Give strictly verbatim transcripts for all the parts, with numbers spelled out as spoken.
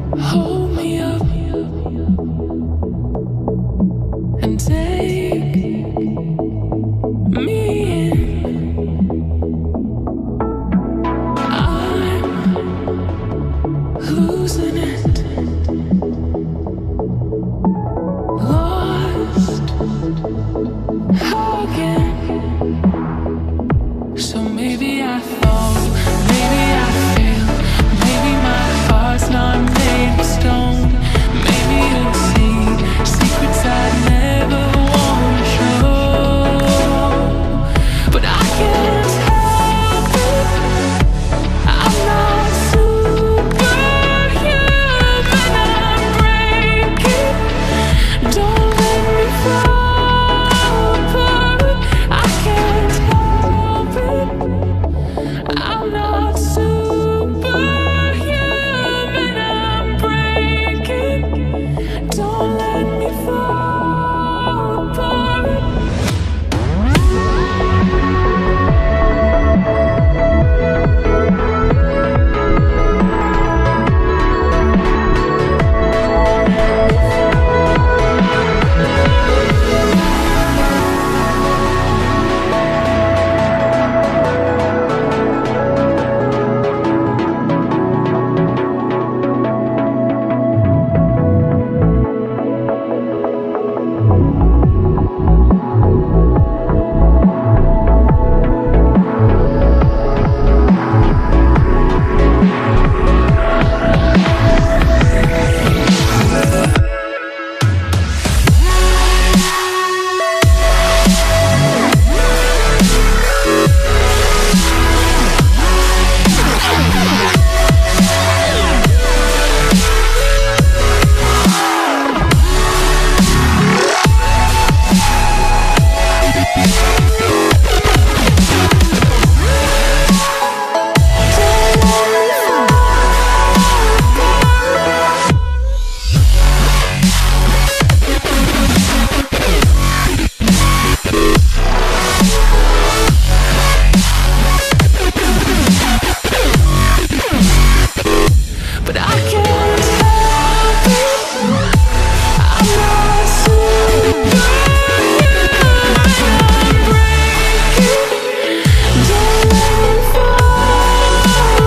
Hold me up and take me in. I'm losing it, lost again. So maybe I fall, maybe I fail, maybe my heart's not made of stone. Maybe you'll see secrets I'd never wanna show. But I can't help it, I'm not superhuman. I'm breaking, don't let me fall apart. I can't help it, I'm not superhuman. I'm breaking, don't let me fall apart. But I can't help it, I'm not superhuman. I'm breaking, don't let me fall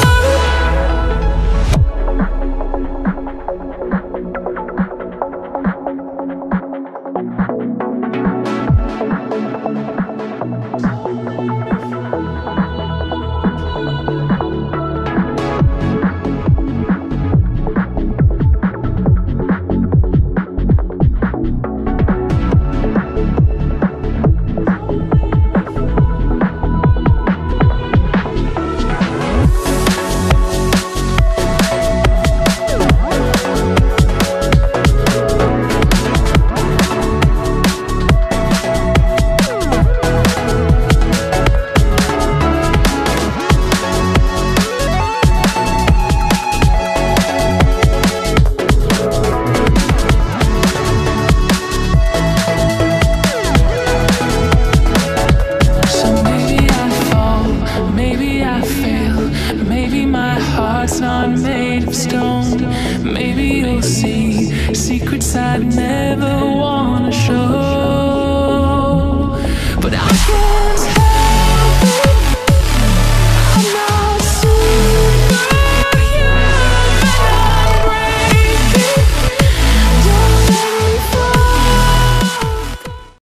not made of stone. Maybe you'll see secrets I'd never